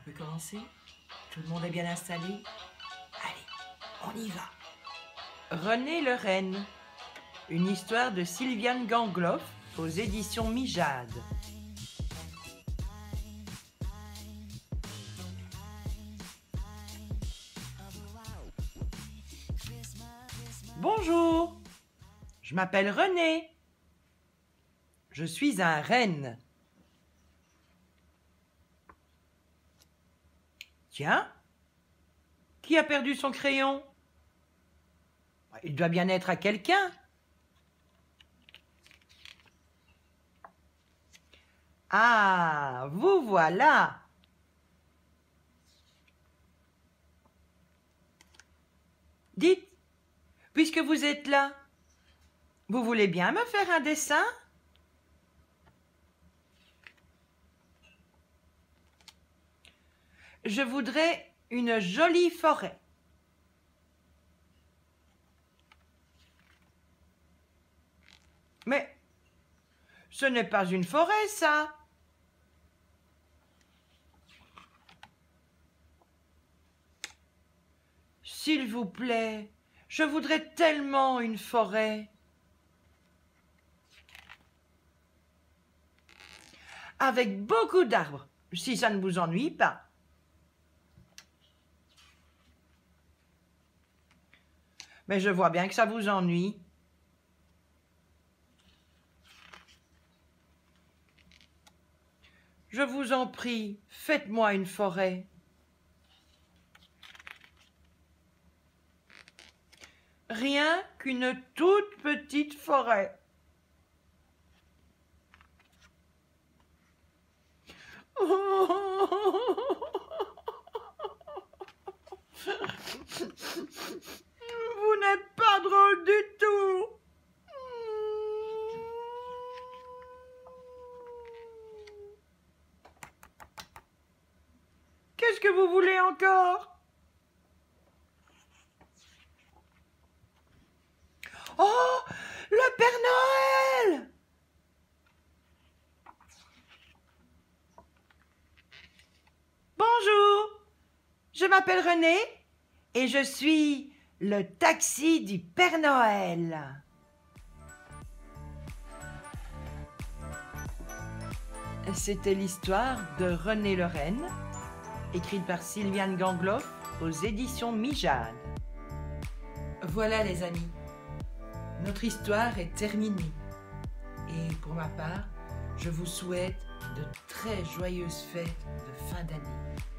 peut commencer? Tout le monde est bien installé? Allez, on y va. René le Renne, une histoire de Sylviane Gangloff aux éditions Mijade. Bonjour, je m'appelle René. Je suis un renne. Tiens, qui a perdu son crayon? Il doit bien être à quelqu'un. Ah, vous voilà. Dites, puisque vous êtes là, vous voulez bien me faire un dessin? Je voudrais une jolie forêt. Mais ce n'est pas une forêt, ça. S'il vous plaît, je voudrais tellement une forêt. Avec beaucoup d'arbres, si ça ne vous ennuie pas. Mais je vois bien que ça vous ennuie. Je vous en prie, faites-moi une forêt. Rien qu'une toute petite forêt. Vous n'êtes pas drôle du tout. Qu'est-ce que vous voulez encore? Oh, le Père Noël! Bonjour, je m'appelle René et je suis le taxi du Père Noël. C'était l'histoire de René le Renne, écrite par Sylviane Gangloff aux éditions Mijade. Voilà les amis, notre histoire est terminée. Et pour ma part, je vous souhaite de très joyeuses fêtes de fin d'année.